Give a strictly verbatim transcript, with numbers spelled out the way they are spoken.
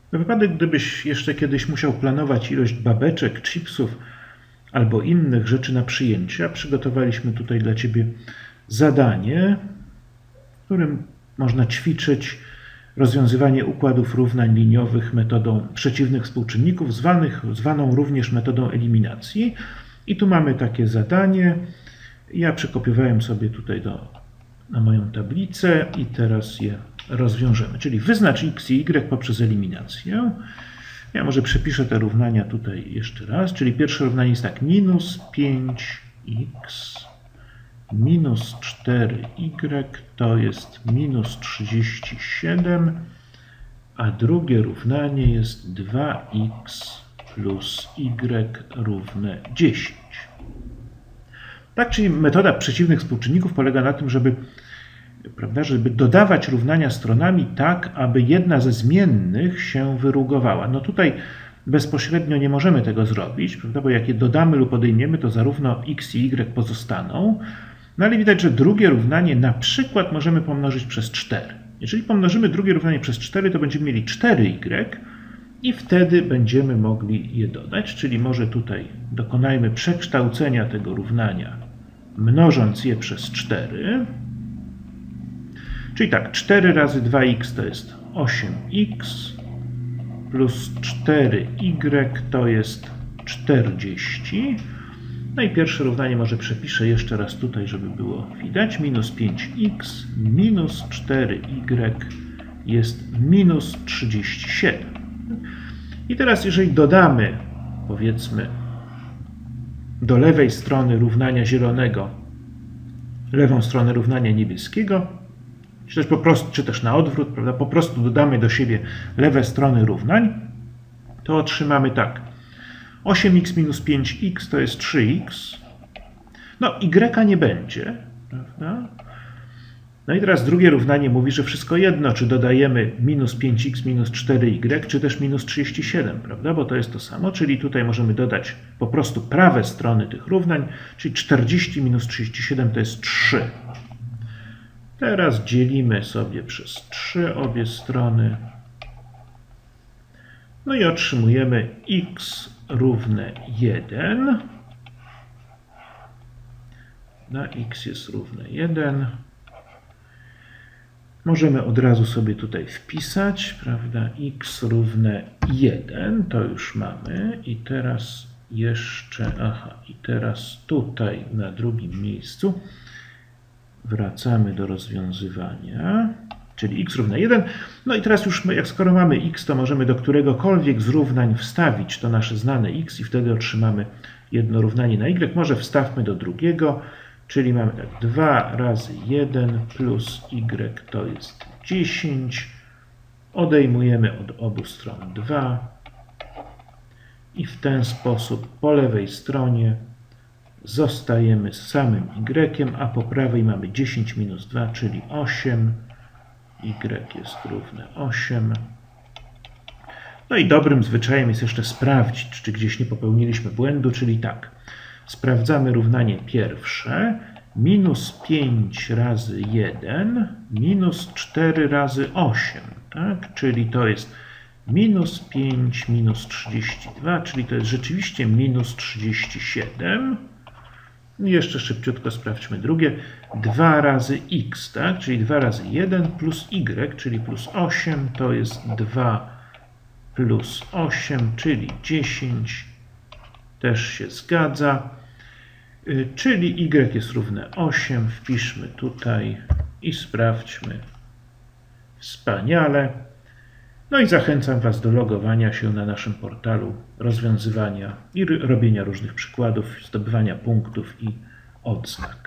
Na wypadek, gdybyś jeszcze kiedyś musiał planować ilość babeczek, chipsów albo innych rzeczy na przyjęcia, przygotowaliśmy tutaj dla Ciebie zadanie, w którym można ćwiczyć rozwiązywanie układów równań liniowych metodą przeciwnych współczynników, zwanych, zwaną również metodą eliminacji. I tu mamy takie zadanie. Ja przekopiowałem sobie tutaj do, na moją tablicę i teraz je rozwiążemy. Czyli wyznacz x i y poprzez eliminację. Ja może przepiszę te równania tutaj jeszcze raz. Czyli pierwsze równanie jest tak. Minus pięć x minus cztery y to jest minus trzydzieści siedem, a drugie równanie jest dwa x plus y równe dziesięć. Tak, czyli metoda przeciwnych współczynników polega na tym, żeby, prawda, żeby dodawać równania stronami tak, aby jedna ze zmiennych się wyrugowała. No tutaj bezpośrednio nie możemy tego zrobić, prawda, bo jak je dodamy lub odejmiemy, to zarówno x i y pozostaną. No ale widać, że drugie równanie na przykład możemy pomnożyć przez cztery. Jeżeli pomnożymy drugie równanie przez cztery, to będziemy mieli cztery y i wtedy będziemy mogli je dodać. Czyli może tutaj dokonajmy przekształcenia tego równania, mnożąc je przez cztery. Czyli tak, cztery razy dwa x to jest osiem x plus cztery y to jest czterdzieści. No i pierwsze równanie może przepiszę jeszcze raz tutaj, żeby było widać. Minus pięć x minus cztery y jest minus trzydzieści siedem. I teraz jeżeli dodamy, powiedzmy, do lewej strony równania zielonego lewą stronę równania niebieskiego, czy też po prostu, czy też na odwrót, prawda, po prostu dodamy do siebie lewe strony równań, to otrzymamy tak. osiem x minus pięć x to jest trzy x. No, y nie będzie, prawda? No i teraz drugie równanie mówi, że wszystko jedno, czy dodajemy minus pięć x minus cztery y, czy też minus trzydzieści siedem, prawda? Bo to jest to samo, czyli tutaj możemy dodać po prostu prawe strony tych równań, czyli czterdzieści minus trzydzieści siedem to jest trzy. Teraz dzielimy sobie przez trzy obie strony. No i otrzymujemy x równe jeden. Na x jest równe jeden. Możemy od razu sobie tutaj wpisać, prawda, x równe jeden, to już mamy. I teraz jeszcze, aha, i teraz tutaj na drugim miejscu wracamy do rozwiązywania, czyli x równe jeden. No i teraz już, my, jak skoro mamy x, to możemy do któregokolwiek z równań wstawić to nasze znane x i wtedy otrzymamy jedno równanie na y. Może wstawmy do drugiego, czyli mamy tak dwa razy jeden plus y to jest dziesięć. Odejmujemy od obu stron dwa i w ten sposób po lewej stronie zostajemy z samym y, a po prawej mamy dziesięć minus dwa, czyli osiem. Y jest równe osiem. No i dobrym zwyczajem jest jeszcze sprawdzić, czy gdzieś nie popełniliśmy błędu, czyli tak. Sprawdzamy równanie pierwsze. Minus pięć razy jeden minus cztery razy osiem. Tak? Czyli to jest minus pięć minus trzydzieści dwa, czyli to jest rzeczywiście minus trzydzieści siedem. I jeszcze szybciutko sprawdźmy drugie. dwa razy x, tak? Czyli dwa razy jeden plus y, czyli plus osiem, to jest dwa plus osiem, czyli dziesięć. Też się zgadza. Czyli y jest równe osiem. Wpiszmy tutaj i sprawdźmy. Wspaniale. No i zachęcam Was do logowania się na naszym portalu, rozwiązywania i robienia różnych przykładów, zdobywania punktów i odznak.